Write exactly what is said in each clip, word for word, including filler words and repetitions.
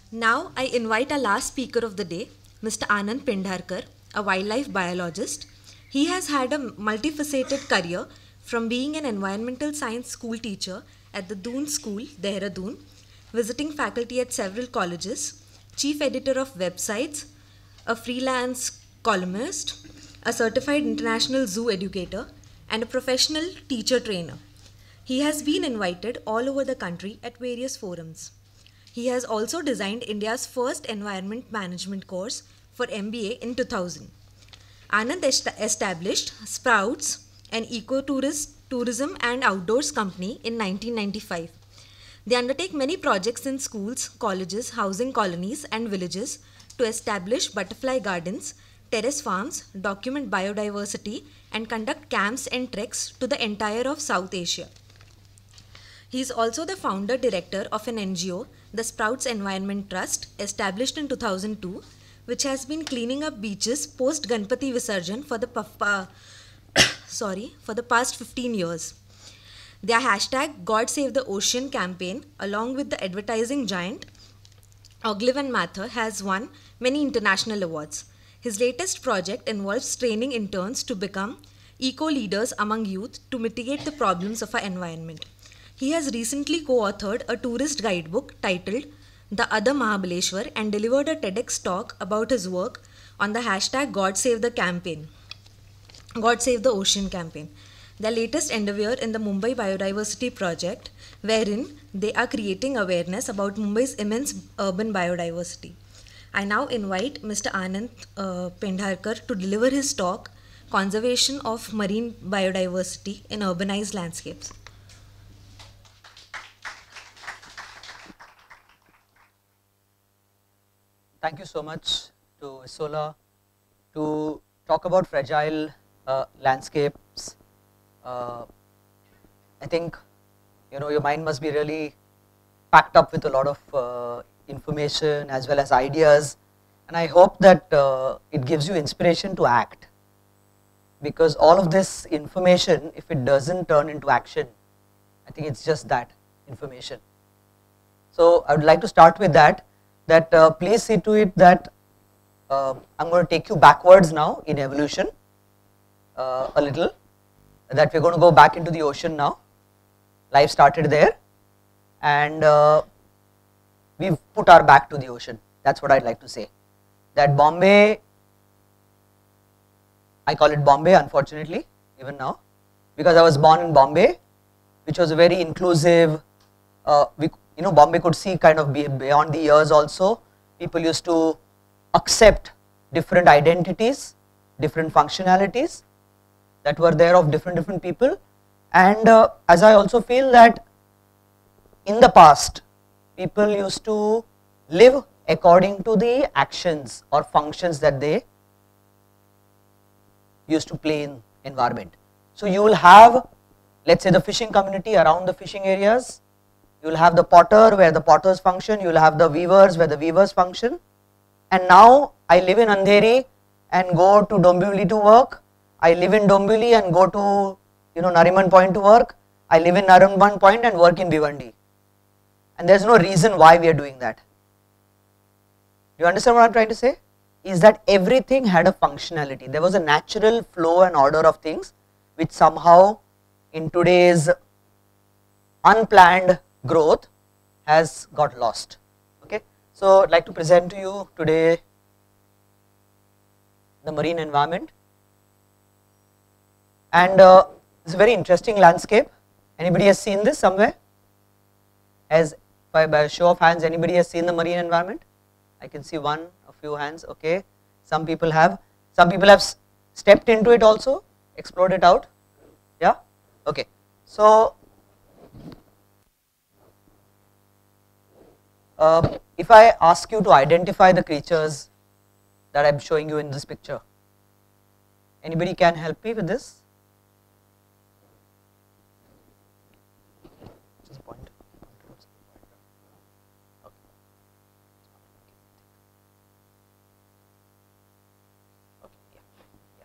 Now I invite our last speaker of the day, Mister Anand Pendharkar, a wildlife biologist. He has had a multifaceted career from being an environmental science school teacher at the Doon School, Dehradun, visiting faculty at several colleges, chief editor of websites, a freelance columnist, a certified international zoo educator, and a professional teacher trainer. He has been invited all over the country at various forums. He has also designed India's first environment management course for M B A in two thousand. Anand est- established Sprouts, an eco-tourist tourism and outdoors company, in nineteen ninety-five. They undertake many projects in schools, colleges, housing colonies, and villages to establish butterfly gardens, terrace farms, document biodiversity, and conduct camps and treks to the entire of South Asia. He is also the founder director of an N G O, the Sprouts Environment Trust, established in two thousand two, which has been cleaning up beaches post Ganpati Visarjan for the puff- uh, sorry for the past fifteen years. Their hashtag God Save the Ocean campaign, along with the advertising giant Ogilvy and Mather, has won many international awards. His latest project involves training interns to become eco leaders among youth to mitigate the problems of our environment. He has recently co-authored a tourist guidebook titled The Other Mahabaleshwar and delivered a TEDx talk about his work on the hashtag God Save the campaign, God Save the Ocean campaign, the latest endeavor in the Mumbai Biodiversity Project, wherein they are creating awareness about Mumbai's immense urban biodiversity. I now invite Mister Anand uh, Pendharkar to deliver his talk, Conservation of Marine Biodiversity in Urbanized Landscapes. Thank you so much to Isola to talk about fragile uh, landscapes. Uh, I think you know your mind must be really packed up with a lot of uh, information as well as ideas, and I hope that uh, it gives you inspiration to act, because all of this information, if it doesn't turn into action, I think it's just that information. So I would like to start with that. That uh, please see to it that uh, I'm going to take you backwards now in evolution uh, a little, that we're going to go back into the ocean now. Life started there, and uh, we've put our back to the ocean. That's what I'd like to say. That Bombay, I call it Bombay unfortunately even now, because I was born in Bombay, which was a very inclusive, uh, we, you know, Bombay could see kind of beyond the years also. People used to accept different identities, different functionalities that were there of different different people, and uh, as I also feel that in the past people used to live according to the actions or functions that they used to play in environment. So you will have, let's say, the fishing community around the fishing areas. You will have the potter where the potters function, you will have the weavers where the weavers function. And now I live in Andheri and go to Dombivli to work. I live in Dombivli and go to you know Nariman Point to work. I live in Nariman Point and work in Bhiwandi. And there is no reason why we are doing that. Do you understand what I am trying to say? Is that everything had a functionality. There was a natural flow and order of things, which somehow in today's unplanned growth has got lost. Okay, so I'd like to present to you today the marine environment, and uh, it's a very interesting landscape. Anybody has seen this somewhere? As by, by a show of hands, anybody has seen the marine environment? I can see one, a few hands. Okay, some people have. Some people have stepped into it also, explored it out. Yeah. Okay. So Uh, if I ask you to identify the creatures that I am showing you in this picture, anybody can help me with this? Just point. Okay. Okay. Yeah. Yeah.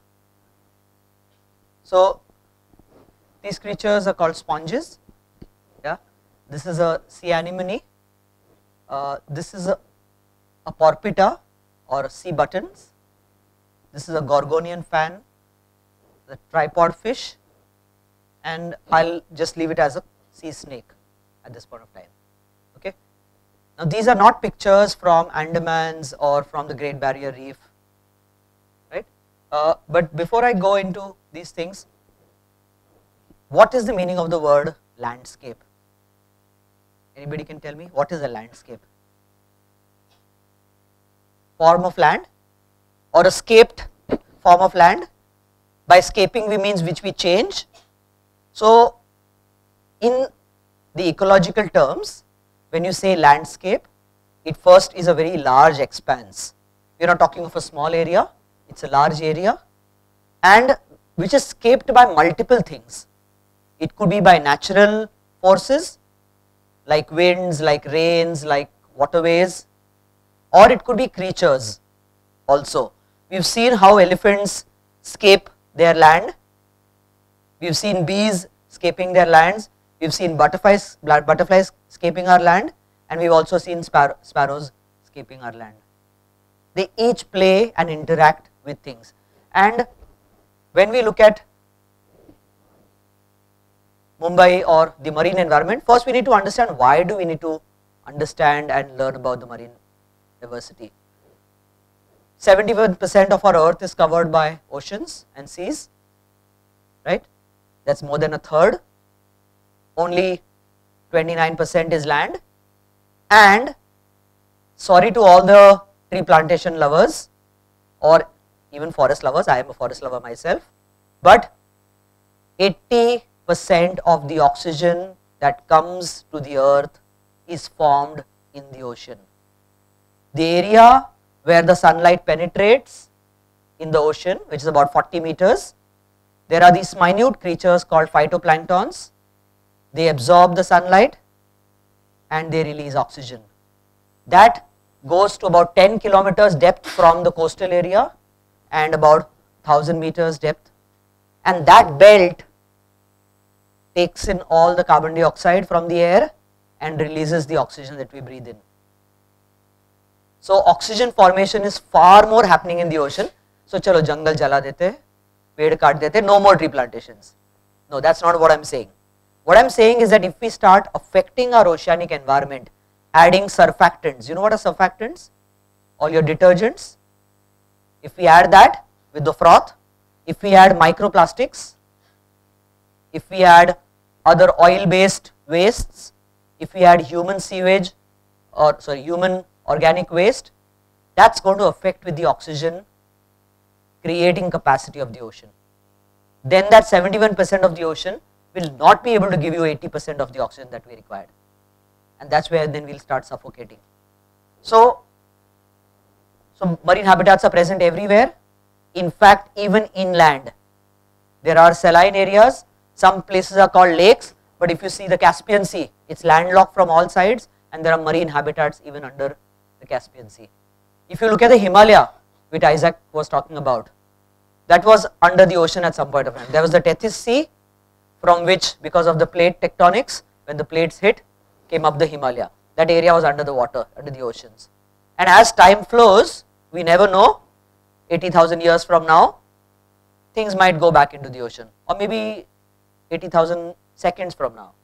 So these creatures are called sponges. Yeah. This is a sea anemone. Uh, this is a a porpita or sea buttons. This is a Gorgonian fan, the tripod fish, and I'll just leave it as a sea snake at this point of time. Okay. Now these are not pictures from Andamans or from the Great Barrier Reef, right? Uh, but before I go into these things, what is the meaning of the word landscape? Anybody can tell me what is a landscape? Form of land or a scaped form of land? By scaping we means which we change. So in the ecological terms, when you say landscape, it first is a very large expanse. We are not talking of a small area, it is a large area, and which is scaped by multiple things. It could be by natural forces like winds, like rains, like waterways, or it could be creatures also. We have seen how elephants scape their land, we have seen bees scaping their lands, we have seen butterflies, butterflies scaping our land, and we have also seen spar sparrows scaping our land. They each play and interact with things, and when we look at Mumbai or the marine environment, first we need to understand why do we need to understand and learn about the marine diversity. seventy-one percent of our earth is covered by oceans and seas, right? That is more than a third. Only twenty-nine percent is land, and sorry to all the tree plantation lovers or even forest lovers, I am a forest lover myself, but eighty percent of the oxygen that comes to the earth is formed in the ocean. The area where the sunlight penetrates in the ocean, which is about forty meters, there are these minute creatures called phytoplanktons. They absorb the sunlight and they release oxygen. That goes to about ten kilometers depth from the coastal area and about one thousand meters depth, and that belt takes in all the carbon dioxide from the air and releases the oxygen that we breathe in. So oxygen formation is far more happening in the ocean. So chalo jungle jala dete, ped kaat dete, no more tree plantations. No, that's not what I'm saying. What I'm saying is that if we start affecting our oceanic environment, adding surfactants, you know what are surfactants? All your detergents. If we add that with the froth, if we add microplastics, if we add other oil based wastes, if we add human sewage or sorry human organic waste, that is going to affect with the oxygen creating capacity of the ocean. Then that seventy-one percent of the ocean will not be able to give you eighty percent of the oxygen that we required, and that is where then we will start suffocating. So, so marine habitats are present everywhere. In fact, even inland there are saline areas. Some places are called lakes, but if you see the Caspian Sea, it is landlocked from all sides, and there are marine habitats even under the Caspian Sea. If you look at the Himalaya, which Isaac was talking about, that was under the ocean at some point of time. There was the Tethys Sea, from which, because of the plate tectonics, when the plates hit, came up the Himalaya. That area was under the water, under the oceans. And as time flows, we never know, eighty thousand years from now, things might go back into the ocean, or maybe eighty thousand seconds from now.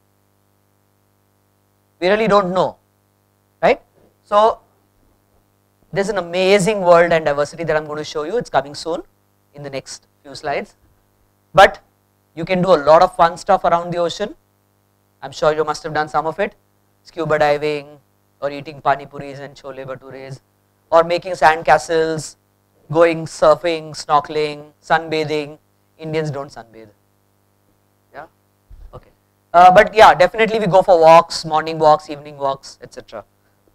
We really don't know, right? So, there is an amazing world and diversity that I am going to show you. It is coming soon in the next few slides. But you can do a lot of fun stuff around the ocean. I am sure you must have done some of it. Scuba diving, or eating pani puris and chole bhatures, or making sand castles, going surfing, snorkeling, sunbathing. Indians don't sunbathe. Yeah, okay. Uh, but yeah, definitely we go for walks, morning walks, evening walks, et cetera.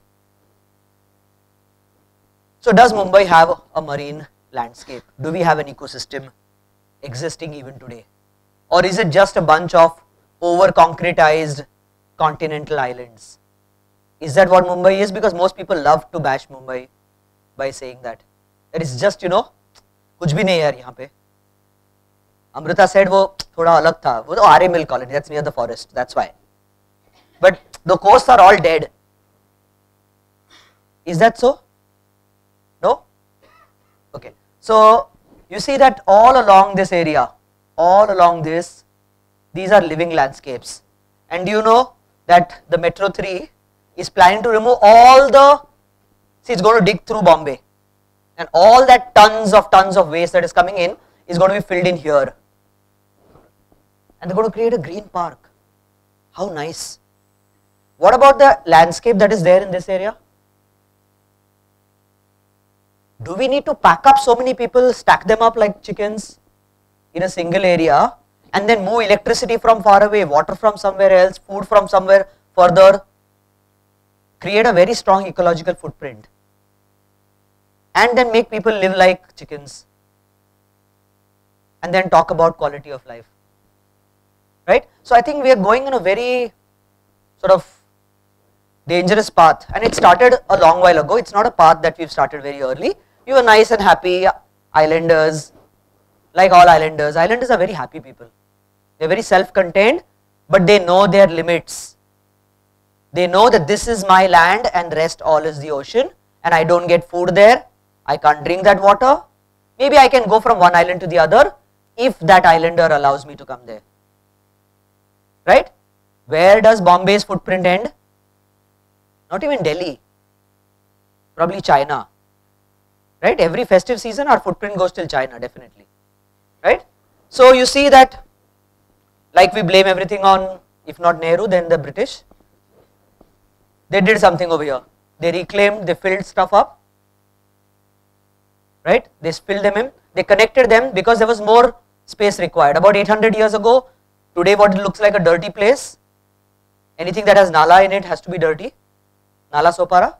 So does Mumbai have a marine landscape? Do we have an ecosystem existing even today? Or is it just a bunch of over concretized continental islands? Is that what Mumbai is? Because most people love to bash Mumbai by saying that. It is just, you know, कुछ भी नहीं है यार यहाँ पे. Amrita said वो थोड़ा अलग था. वो तो R A Mill colony, that's near the forest, that's why. But the coasts are all dead. Is that so? No? Okay. So you see that all along this area, all along this, these are living landscapes. And do you know that the Metro three is planning to remove all the, see it's going to dig through Bombay, and all that tons of tons of waste that is coming in is going to be filled in here. And they're going to create a green park. How nice. What about the landscape that is there in this area? Do we need to pack up so many people, stack them up like chickens in a single area, and then move electricity from far away, water from somewhere else, food from somewhere further, create a very strong ecological footprint, and then make people live like chickens, and then talk about quality of life, right? So I think we are going in a very sort of dangerous path, and it started a long while ago. It's not a path that we've started very early. We were nice and happy islanders, like all islanders. Islanders are very happy people. They're very self-contained, but they know their limits. They know that this is my land and rest all is the ocean, and I don't get food there. I can't drink that water. Maybe I can go from one island to the other if that islander allows me to come there. Right? Where does Bombay's footprint end? Not even Delhi. Probably China. Right? Every festive season our footprint goes till China, definitely. Right? So you see that, like we blame everything on, if not Nehru, then the British. They did something over here. They reclaimed, they filled stuff up. Right? They filled them in. They connected them because there was more space required. About eight hundred years ago, today what it looks like a dirty place, anything that has Nala in it has to be dirty. Nala Sopara.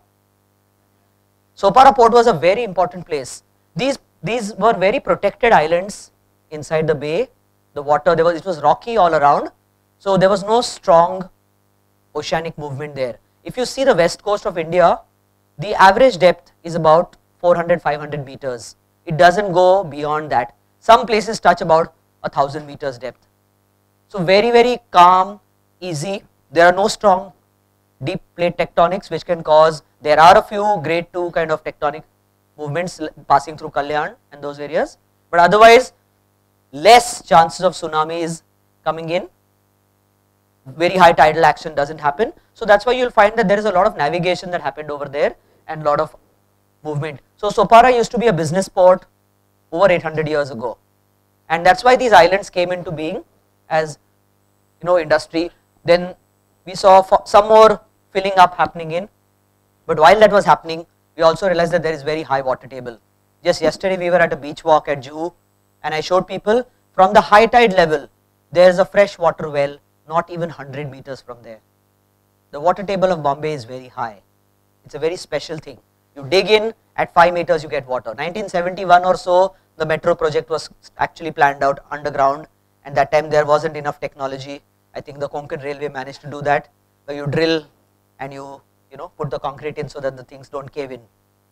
Sopara port was a very important place. These, these were very protected islands inside the bay. The water, there was, it was rocky all around. So there was no strong oceanic movement there. If you see the west coast of India, the average depth is about four hundred, five hundred meters. It doesn't go beyond that. Some places touch about a thousand meters depth. So very, very calm, easy. There are no strong deep plate tectonics which can cause, there are a few grade two kind of tectonic movements passing through Kalyan and those areas, but otherwise less chances of tsunamis coming in, very high tidal action doesn't happen. So that's why you'll find that there is a lot of navigation that happened over there and lot of movement. So Sopara used to be a business port over eight hundred years ago, and that's why these islands came into being as, you know, industry. Then we saw some more filling up happening in, but while that was happening, we also realized that there is very high water table. Just yesterday we were at a beach walk at Juhu, and I showed people from the high tide level, there is a fresh water well not even one hundred meters from there. The water table of Bombay is very high. It's a very special thing. You dig in, at five meters you get water. nineteen seventy-one or so, the metro project was actually planned out underground, and that time there wasn't enough technology. I think the Konkan Railway managed to do that, where you drill and you, you know, put the concrete in so that the things don't cave in.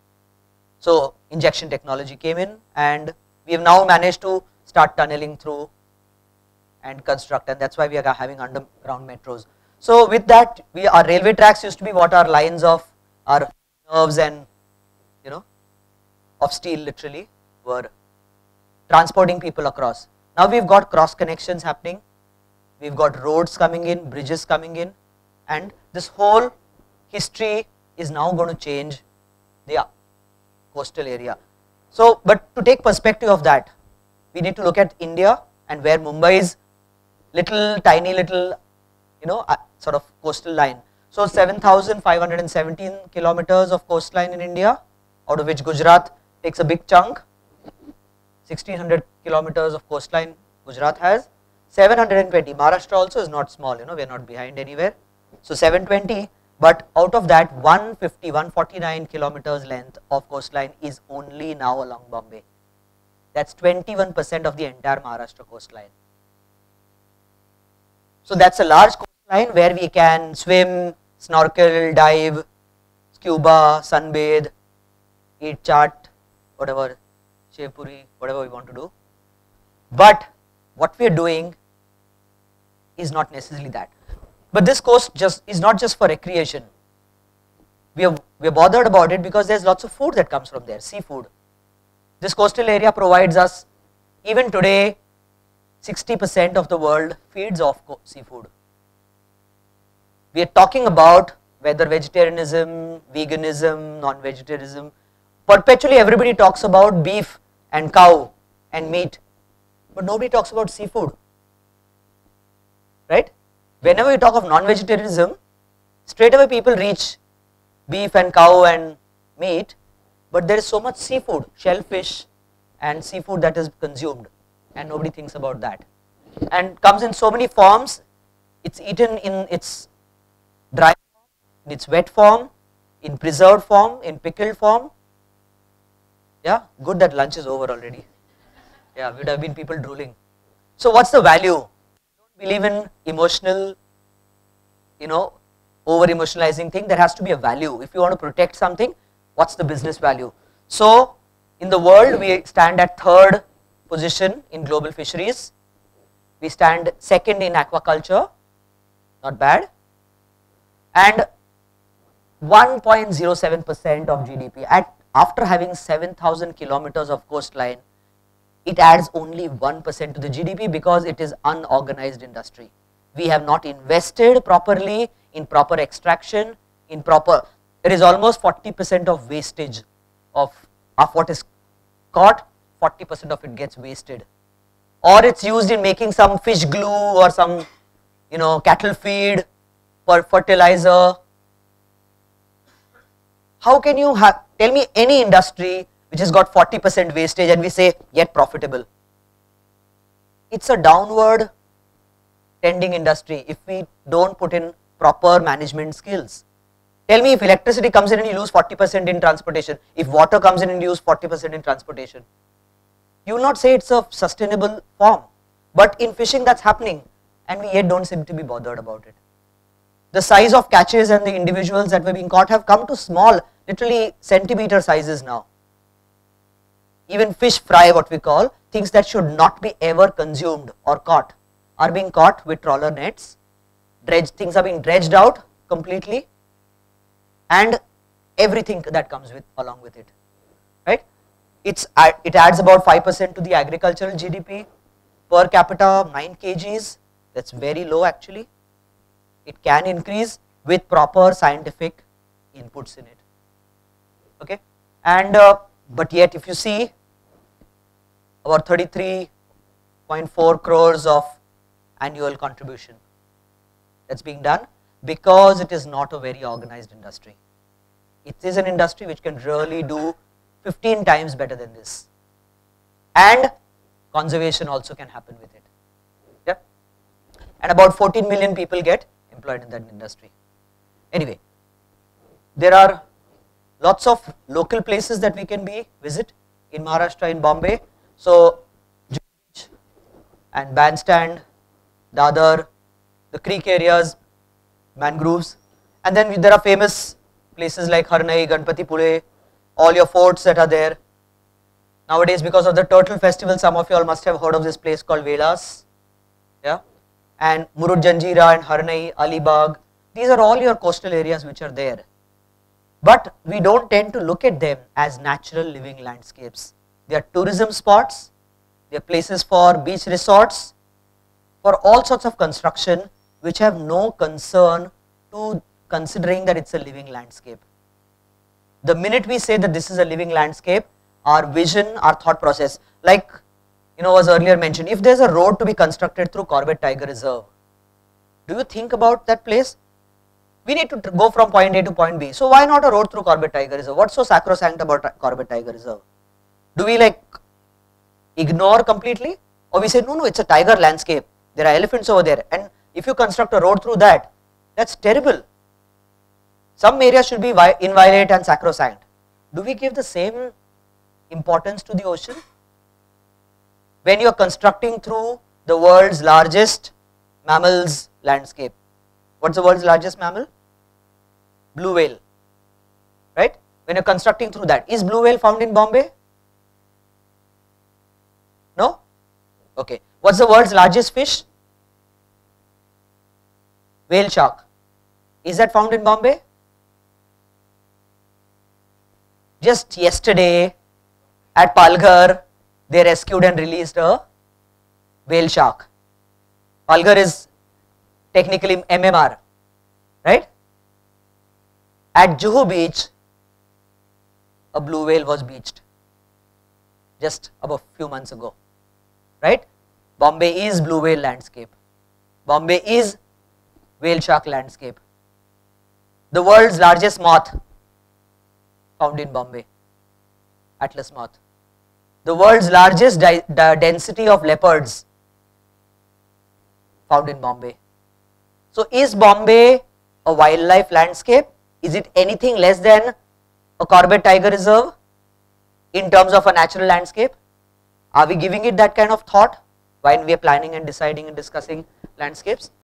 So injection technology came in, and we have now managed to start tunneling through and construct, and that's why we are having underground metros. So with that, we, our railway tracks used to be what our lines of our nerves and, you know, of steel literally were transporting people across. Now we've got cross connections happening, we've got roads coming in, bridges coming in, and this whole history is now going to change the coastal area. So, but to take perspective of that, we need to look at India and where Mumbai's little tiny little, you know, uh, sort of coastal line. So seven thousand five hundred seventeen kilometers of coastline in India, out of which Gujarat takes a big chunk. sixteen hundred kilometers of coastline Gujarat has. seven hundred twenty, Maharashtra also is not small, you know, we are not behind anywhere. So seven hundred twenty, but out of that one hundred fifty, one hundred forty-nine kilometers length of coastline is only now along Bombay. That's twenty-one percent of the entire Maharashtra coastline. So that's a large coastline where we can swim, snorkel, dive, scuba, sunbathe, eat chaat, whatever, shev puri, whatever we want to do. But what we are doing is not necessarily that. But this coast just is not just for recreation. we are, we are bothered about it because there's lots of food that comes from there, seafood. This coastal area provides us, even today, sixty percent of the world feeds off seafood. We are talking about whether vegetarianism, veganism, non-vegetarianism, perpetually everybody talks about beef and cow and meat, but nobody talks about seafood, right? Whenever we talk of non-vegetarianism, straight away people reach beef and cow and meat, but there is so much seafood, shellfish and seafood that is consumed, and nobody thinks about that, and comes in so many forms. It's eaten in its dry form, in its wet form, in preserved form, in pickled form. Yeah, good that lunch is over already. Yeah, would have been people drooling. So what's the value? Don't believe in emotional, you know, over emotionalizing thing. There has to be a value. If you want to protect something, what's the business value? So in the world, we stand at third position in global fisheries. We stand second in aquaculture, not bad, and one point zero seven percent of G D P. At after having seven thousand kilometers of coastline, it adds only one percent to the G D P because it is unorganized industry. We have not invested properly in proper extraction, in proper, there is almost forty percent of wastage of, of what is caught, forty percent of it gets wasted, or it's used in making some fish glue or some, you know, cattle feed for fertilizer. How can you have, tell me any industry which has got forty percent wastage and we say yet profitable? It's a downward tending industry if we don't put in proper management skills. Tell me, if electricity comes in and you lose forty percent in transportation, if water comes in and you lose forty percent in transportation, you will not say it's a sustainable form, but in fishing that's happening and we yet don't seem to be bothered about it. The size of catches and the individuals that were being caught have come to small, literally centimeter sizes now. Even fish fry, what we call, things that should not be ever consumed or caught, are being caught with trawler nets. Dredge, things are being dredged out completely, and everything that comes with along with it, right? It's it adds about five percent to the agricultural G D P per capita, nine kilograms. That's very low actually. It can increase with proper scientific inputs in it. Okay, and uh, but yet if you see, about thirty-three point four crores of annual contribution that's being done, because it is not a very organized industry. It is an industry which can really do fifteen times better than this, and conservation also can happen with it. Yeah, and about fourteen million people get employed in that industry. Anyway, there are lots of local places that we can be visit in Maharashtra, in Bombay. So Juhu Beach and Bandstand, Dadar, the creek areas, mangroves, and then there are famous places like Harnai, Ganpati Pule, all your forts that are there. Nowadays, because of the turtle festival, some of you all must have heard of this place called Velas, yeah, and Murud Janjira and Harnai, Alibag. These are all your coastal areas which are there, but we don't tend to look at them as natural living landscapes. They are tourism spots, they are places for beach resorts, for all sorts of construction which have no concern to considering that it's a living landscape. The minute we say that this is a living landscape, our vision, our thought process, like you know was earlier mentioned, if there's a road to be constructed through Corbett Tiger Reserve, do you think about that place? We need to go from point A to point B, so why not a road through Corbett Tiger Reserve? What's so sacrosanct about Corbett Tiger Reserve? Do we like ignore completely, or we say no, no, it's a tiger landscape, there are elephants over there, and if you construct a road through that, that's terrible. Some areas should be inviolate and sacrosanct. Do we give the same importance to the ocean? When you are constructing through the world's largest mammals landscape, what's the world's largest mammal? Blue whale, right? When you are constructing through that, is blue whale found in Bombay? No? Okay. What's the world's largest fish? Whale shark. Is that found in Bombay? just yesterday at Palghar, they rescued and released a whale shark. Palghar is technically M M R, right? At Juhu beach, a blue whale was beached just about a few months ago, right? Bombay is blue whale landscape. Bombay is whale shark landscape. The world's largest moth found in Bombay, Atlas moth. The world's largest di di density of leopards found in Bombay. So is Bombay a wildlife landscape? Is it anything less than a Corbett Tiger Reserve in terms of a natural landscape? Are we giving it that kind of thought when we are planning and deciding and discussing landscapes?